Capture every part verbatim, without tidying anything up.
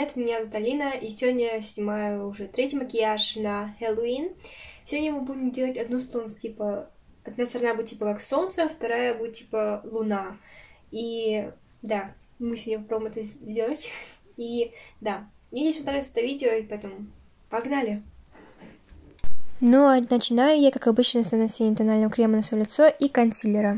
привет, меня зовут Алина, и сегодня я снимаю уже третий макияж на Хэллоуин. Сегодня мы будем делать одну солнце, типа, одна сторона будет типа как солнце, а вторая будет типа луна. И да, мы сегодня попробуем это сделать. И да, мне здесь понравилось это видео, и поэтому погнали! Ну а начинаю я, как обычно, с нанесения тонального крема на свое лицо и консилера.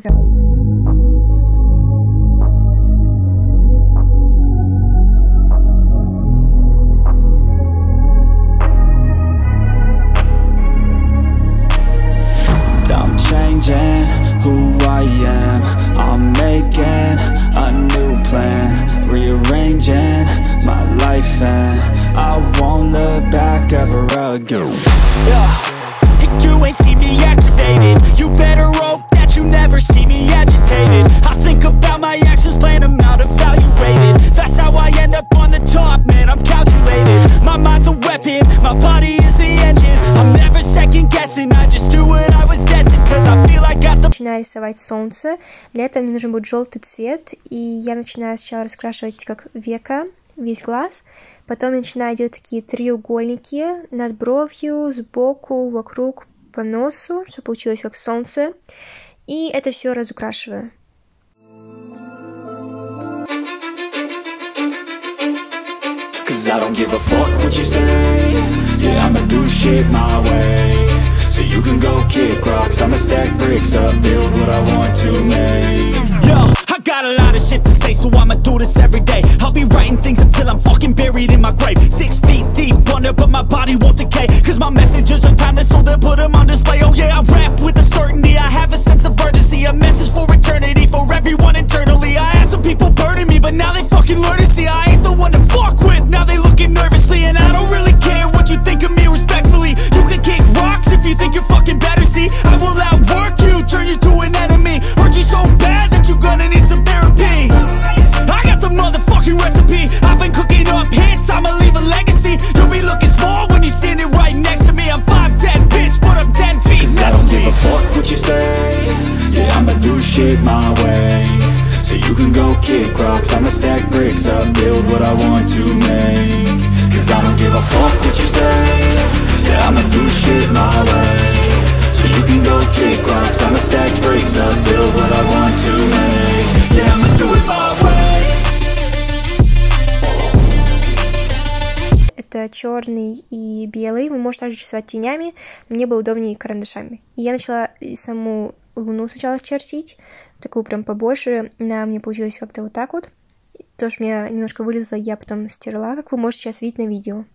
Who I am, I'm making a new plan, rearranging my life and I won't look back ever again. Yeah, you ain't see me activated, you better hope that you never see me agitated. I think about my actions, plan them out, evaluated. That's how I end up on the top, man, I'm calculated. My mind's a weapon, my body is the engine. I'm never second guessing, I just do what I was destined, cause I feel like I Начинаю рисовать солнце. Для этого мне нужен будет желтый цвет, и я начинаю сначала раскрашивать как века, весь глаз, потом я начинаю делать такие треугольники над бровью, сбоку, вокруг, по носу, чтобы получилось как солнце, и это все разукрашиваю. So you can go kick rocks, I'ma stack bricks up, build what I want to make. Yo, I got a lot of shit to say, so I'ma do this every day. I'll be writing things until I'm fucking buried in my grave. Six feet deep under, but my body won't decay, cause my messages are timeless, so they'll put them on display. Oh yeah, I rap with a certainty, I have a sense of urgency, a message for eternity, for everyone internally. I had some people burning me, but now they fucking learn to see I ain't the one to fuck with, now they looking nervously. And I don't really care what you think of me, respectfully. You can kick rocks if you think you're fucking better, see I will outwork you, turn you to an enemy. Hurt you so bad that you're gonna need some therapy. I got the motherfucking recipe, I've been cooking up hits, I'ma leave a legacy. You'll be looking small when you're standing right next to me. I'm five ten, bitch, but I'm ten feet next to me. Cause I don't give a fuck what you say, yeah, I'ma do shit my way. So you can go kick rocks, I'ma stack bricks up, build what I want to make. Cause I don't give a fuck what you say, yeah, I'ma do shit my way. So you can go kick rocks, I'ma stack bricks up, build what I want to make. Yeah, I'ma do it my way. Это черный и белый, вы можете также рисовать тенями, мне было удобнее карандашами. И я начала саму луну сначала чертить, такую прям побольше, на мне получилось как-то вот так вот. То, что у меня немножко вылезло, я потом стерла, как вы можете сейчас видеть на видео.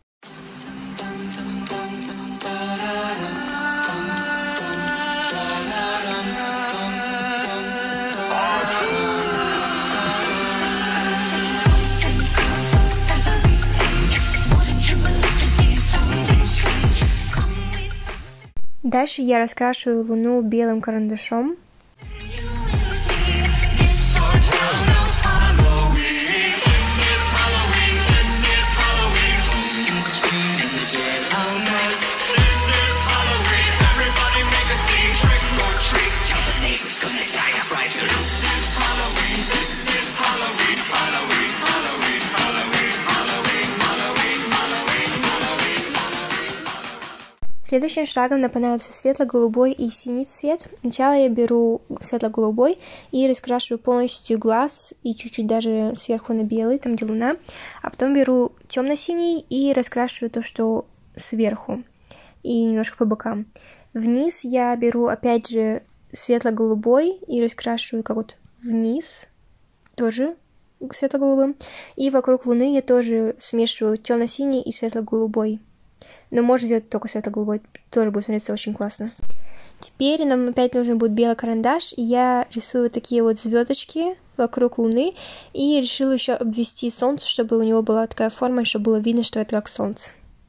Дальше я раскрашиваю луну белым карандашом. Следующим шагом нам понадобится светло-голубой и синий цвет. Сначала я беру светло-голубой и раскрашиваю полностью глаз и чуть-чуть даже сверху на белый, там где луна. А потом беру темно-синий и раскрашиваю то, что сверху и немножко по бокам. Вниз я беру опять же светло-голубой и раскрашиваю как вот вниз, тоже светло-голубым. И вокруг луны я тоже смешиваю темно-синий и светло-голубой. Но можно сделать только светло-голубой, тоже будет смотреться очень классно. Теперь нам опять нужен будет белый карандаш, и я рисую такие вот звездочки вокруг луны, и решила еще обвести солнце, чтобы у него была такая форма, и чтобы было видно, что это как солнце.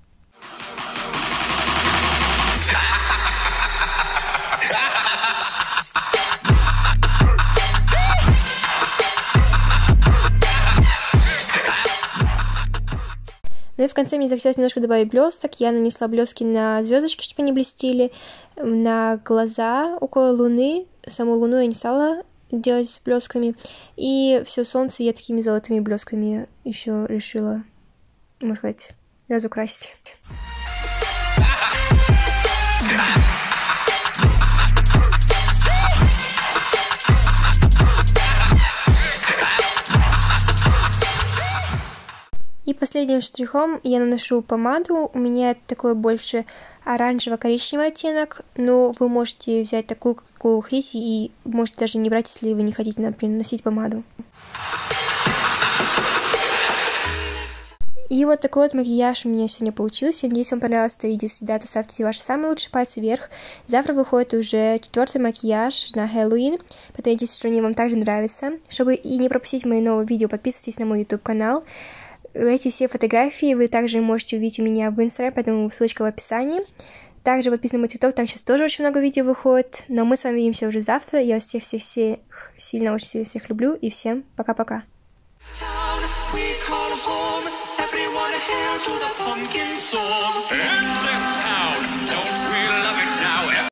Ну и в конце мне захотелось немножко добавить блесток. Я нанесла блестки на звездочки, чтобы они блестели, на глаза около луны. Саму луну я не стала делать с блесками. И все солнце я такими золотыми блесками еще решила можно сказать, разукрасить. И последним штрихом я наношу помаду. У меня такой больше оранжево-коричневый оттенок, но вы можете взять такую, какую хотите, и можете даже не брать, если вы не хотите, например, наносить помаду. И вот такой вот макияж у меня сегодня получился. Надеюсь, вам понравилось это видео. Если да, то ставьте ваши самые лучшие пальцы вверх. Завтра выходит уже четвертый макияж на Хэллоуин. Поэтому надеюсь, что они вам также нравятся. Чтобы и не пропустить мои новые видео, подписывайтесь на мой YouTube канал. Эти все фотографии вы также можете увидеть у меня в Instagram, поэтому ссылочка в описании. Также подписывайтесь на мой TikTok, там сейчас тоже очень много видео выходит. Но мы с вами увидимся уже завтра. Я вас всех-всех сильно, очень сильно всех люблю. И всем пока-пока. Hail to the pumpkin song. Endless